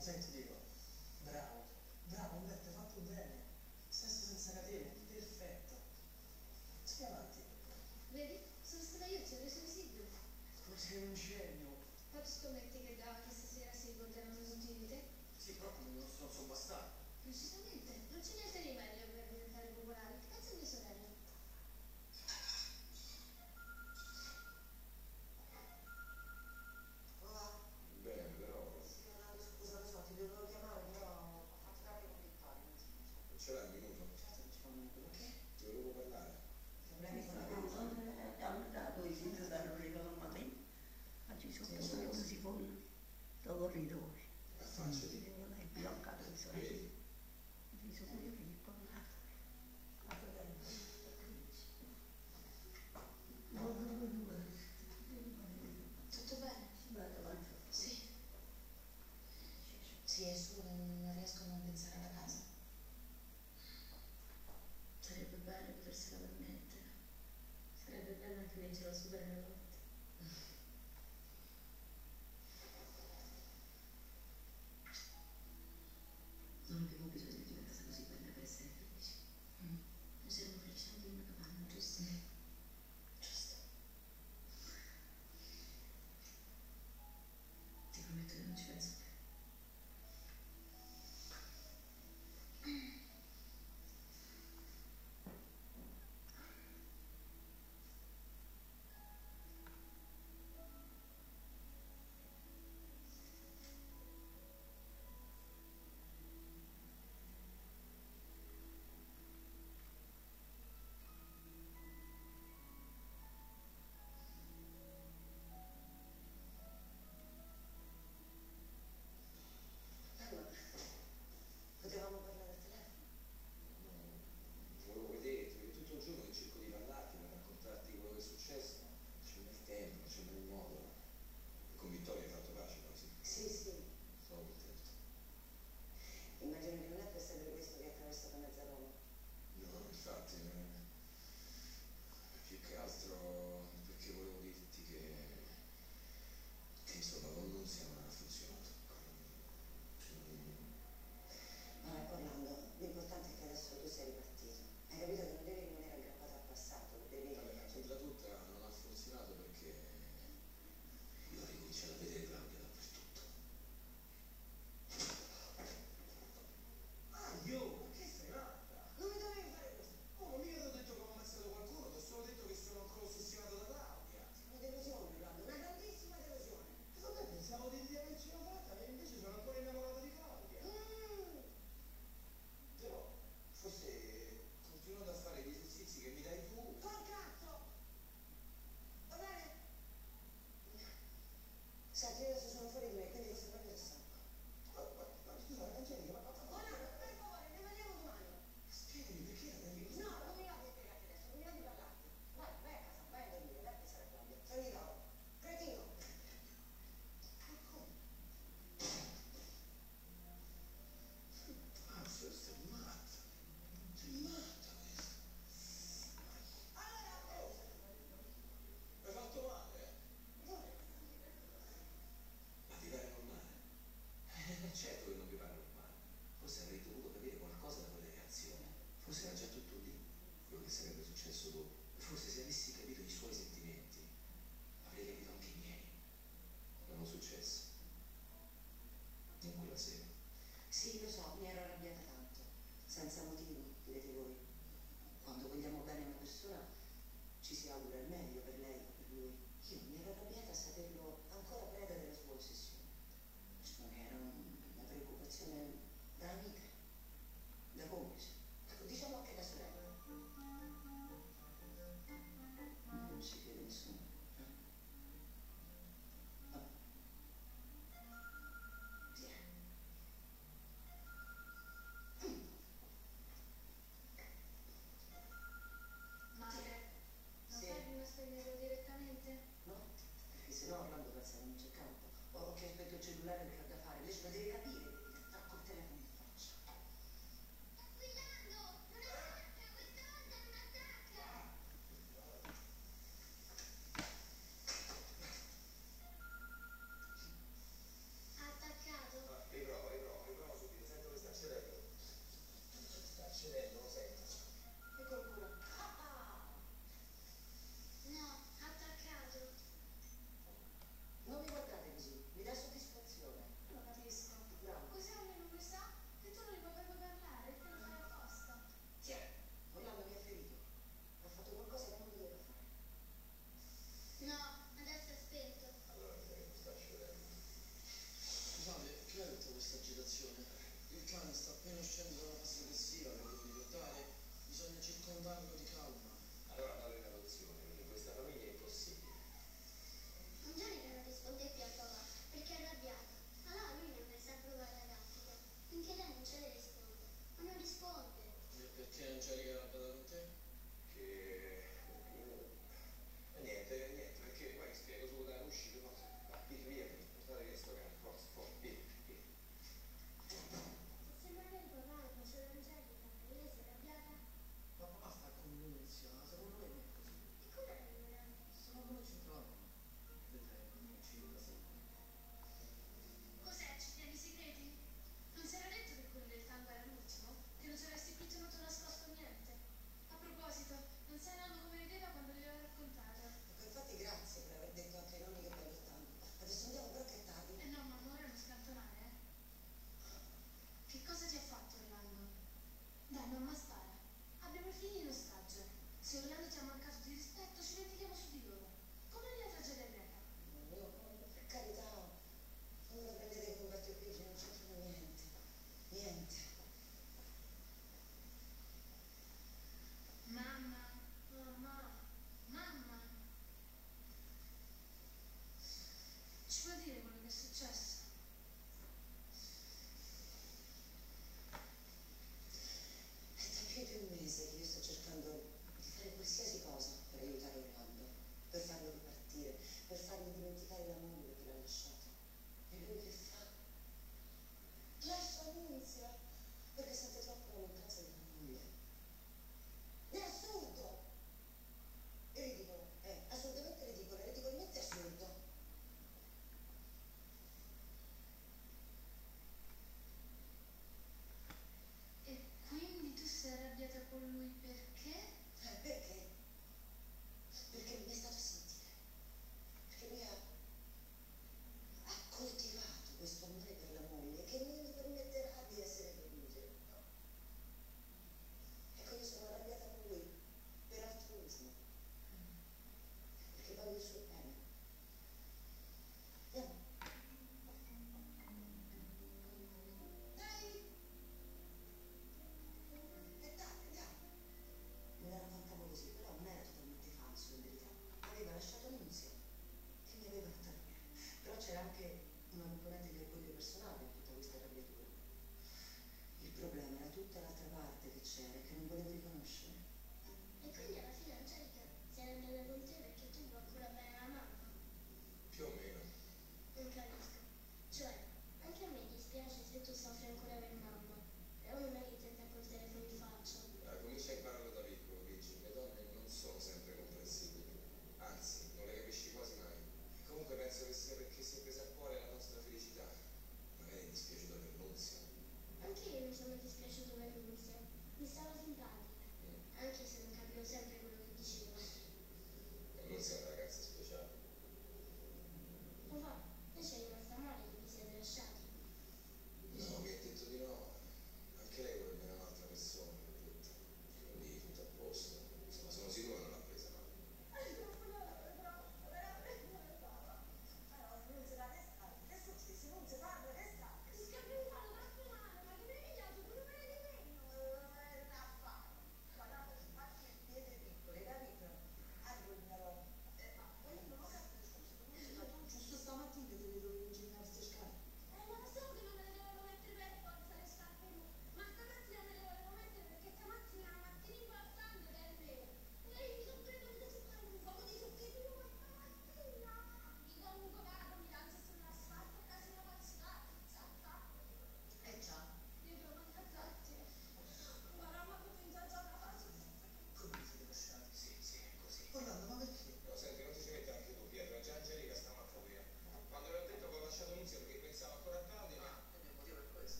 Ma senti, dico, bravo, bravo Umberto, hai fatto bene. Sesso senza catene, perfetto. Sii avanti. Vedi? Sono stata io, ti ho reso visibile. Tu sei un genio. Ma tu scommetti che questa sera si ricorderanno tutti di te? Sì, però non so bastare. Precisamente, non c'è niente di meglio per diventare popolare. Pensa a mia sorella. Bene, però. Sì, Orlando, scusa, lo so, ti dovevo chiamare, però ho fatto troppi convintori, non si dice. Non ce l'hai un minuto? Certo che ci fa un minuto, perché? Ti volevo parlare. Problemi con la casa? Hanno dato i figli dall'Unico Normale, ma ci sono solo si fanno da corridoi. È facile. Non è bloccato i soldi. Ci sono io piccolo, la sorella. Tutto bene? Vado avanti. Sì. Sì, è su, non riesco a non pensare alla casa. Sarebbe bello potersela permettere. Sarebbe bello anche vincere la Superenalotto.